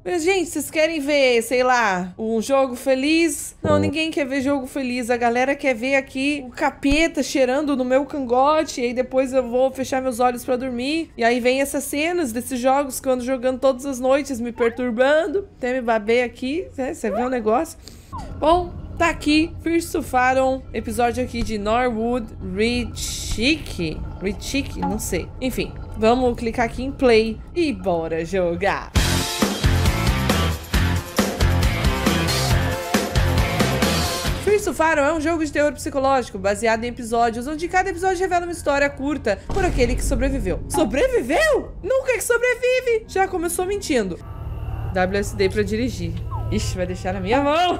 Mas, gente, vocês querem ver, sei lá, um jogo feliz? Não, ninguém quer ver jogo feliz. A galera quer ver aqui o capeta cheirando no meu cangote. E aí depois eu vou fechar meus olhos pra dormir. E aí vem essas cenas desses jogos que eu ando jogando todas as noites, me perturbando. Até me babei aqui, né? Você vê o negócio? Bom, tá aqui. First to Faron, episódio aqui de Norwood Ritchie. Ritchie? Não sei. Enfim, vamos clicar aqui em play e bora jogar. First to Faron é um jogo de terror psicológico baseado em episódios, onde cada episódio revela uma história curta por aquele que sobreviveu. Sobreviveu? Nunca que sobrevive! Já começou mentindo. WSD pra dirigir. Ixi, vai deixar na minha mão.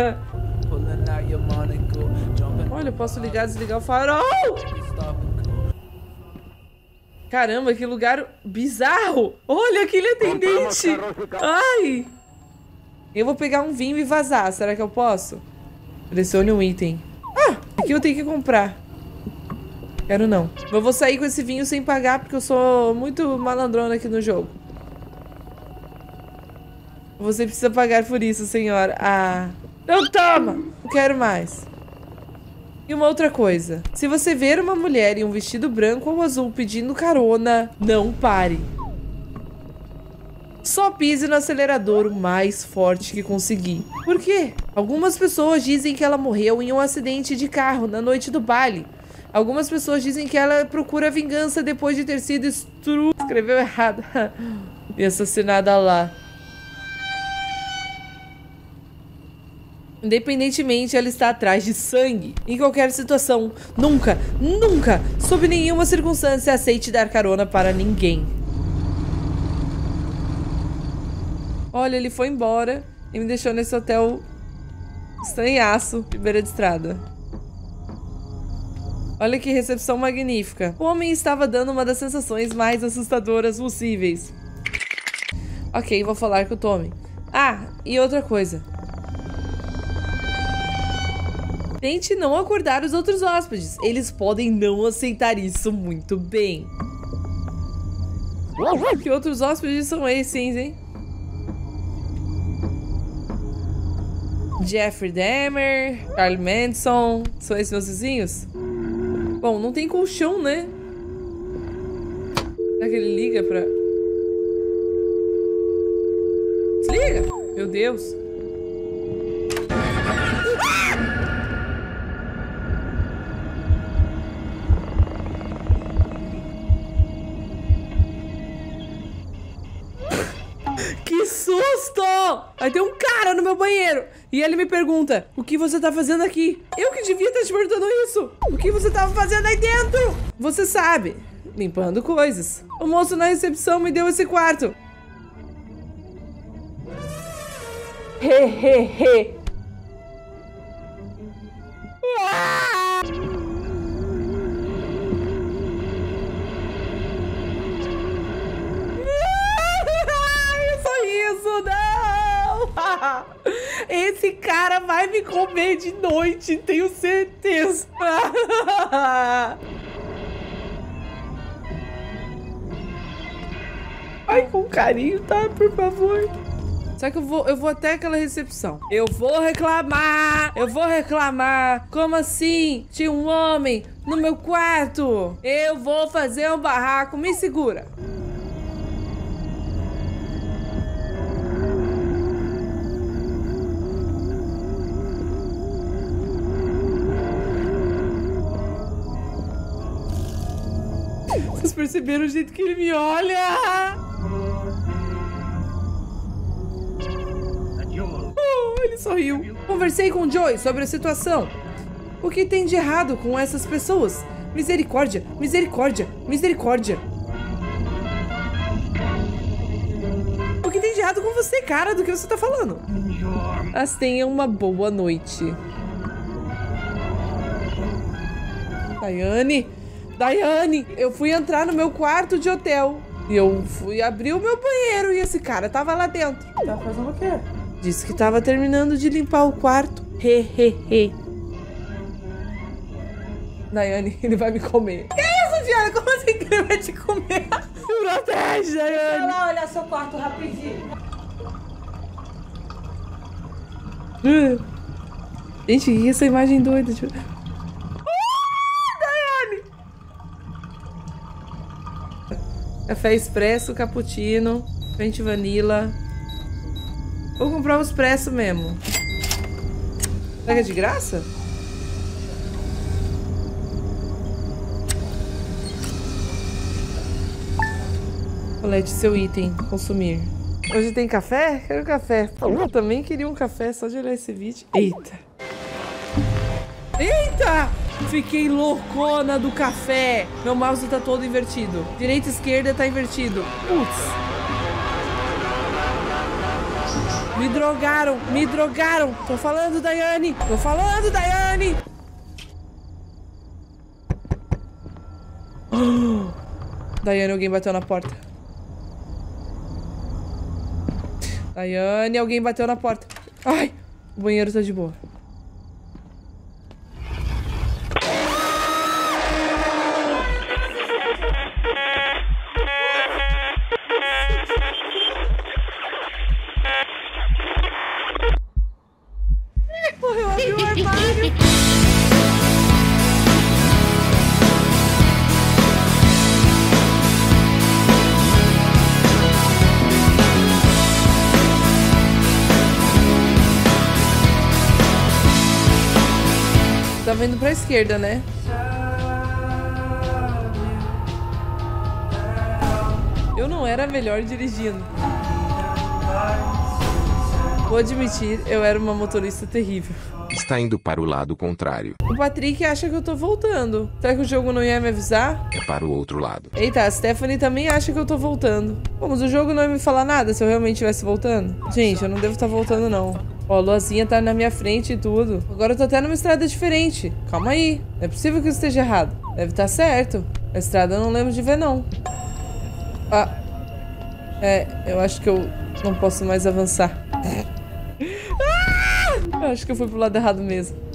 Olha, eu posso ligar e desligar o farol. Caramba, que lugar bizarro. Olha, aquele atendente. Ai. Eu vou pegar um vinho e vazar. Será que eu posso? Selecione um item. Ah, aqui eu tenho que comprar. Quero não. Eu vou sair com esse vinho sem pagar porque eu sou muito malandrona aqui no jogo. Você precisa pagar por isso, senhora. Ah. Não, toma! Não quero mais. E uma outra coisa. Se você ver uma mulher em um vestido branco ou azul pedindo carona, não pare. Só pise no acelerador o mais forte que conseguir. Por quê? Algumas pessoas dizem que ela morreu em um acidente de carro na noite do baile. Algumas pessoas dizem que ela procura vingança depois de ter sido escreveu errado. E assassinada lá. Independentemente, ela está atrás de sangue. Em qualquer situação, nunca, nunca, sob nenhuma circunstância, aceite dar carona para ninguém. Olha, ele foi embora e me deixou nesse hotel estranhaço de beira de estrada. Olha que recepção magnífica. O homem estava dando uma das sensações mais assustadoras possíveis. Ok, vou falar com o Tommy. Ah, e outra coisa. Tente não acordar os outros hóspedes. Eles podem não aceitar isso muito bem. Que outros hóspedes são esses, hein? Jeffrey Dahmer, Charlie Manson. São esses meus vizinhos? Bom, não tem colchão, né? Será que ele liga pra... Desliga! Meu Deus. Que susto! Aí tem um cara no meu banheiro. E ele me pergunta, o que você tá fazendo aqui? Eu que devia estar te perguntando isso. O que você tava fazendo aí dentro? Você sabe, limpando coisas. O moço na recepção me deu esse quarto. Hehehe. Isso não! Esse cara vai me comer de noite, tenho certeza. Ai, com carinho, tá? Por favor. Só que eu vou até aquela recepção. Eu vou reclamar! Eu vou reclamar! Como assim? Tinha um homem no meu quarto! Eu vou fazer um barraco, me segura! Vocês perceberam o jeito que ele me olha? Oh, ele sorriu. Conversei com o Joey sobre a situação. O que tem de errado com essas pessoas? Misericórdia, misericórdia, misericórdia. O que tem de errado com você, cara? Do que você tá falando? Mas tenha uma boa noite. Daiane, eu fui entrar no meu quarto de hotel. E eu fui abrir o meu banheiro e esse cara tava lá dentro. Tá fazendo o quê? Disse que tava terminando de limpar o quarto. Hehehe. Daiane, ele vai me comer. Que isso, Diana? Como assim que ele vai te comer? Protege, Daiane. Vai lá olhar seu quarto rapidinho. Gente, o que é essa imagem doida? Daiane! Café expresso, cappuccino, frente vanilla. Vou comprar um expresso mesmo. Será que é de graça? Colete seu item, consumir. Hoje tem café? Quero café. Eu também queria um café só de olhar esse vídeo. Eita. Eita! Fiquei loucona do café. Meu mouse tá todo invertido. Direita e esquerda tá invertido. Putz. Me drogaram, me drogaram. Tô falando, Daiane. Tô falando, Daiane. Oh. Daiane, alguém bateu na porta. Daiane, alguém bateu na porta. Ai, o banheiro tá de boa. Morreu, abriu o armário. Tava indo pra esquerda, né? Eu não era a melhor dirigindo. Vou admitir, eu era uma motorista terrível. Está indo para o lado contrário. O Patrick acha que eu tô voltando. Será que o jogo não ia me avisar? É para o outro lado. Eita, a Stephanie também acha que eu tô voltando. Pô, mas o jogo não ia me falar nada se eu realmente estivesse voltando. Gente, eu não devo estar voltando, não. Ó, a luazinha tá na minha frente e tudo. Agora eu tô até numa estrada diferente. Calma aí. Não é possível que isso esteja errado. Deve estar certo. A estrada eu não lembro de ver, não. Ah. Eu acho que eu não posso mais avançar. Eu acho que eu fui pro lado errado mesmo.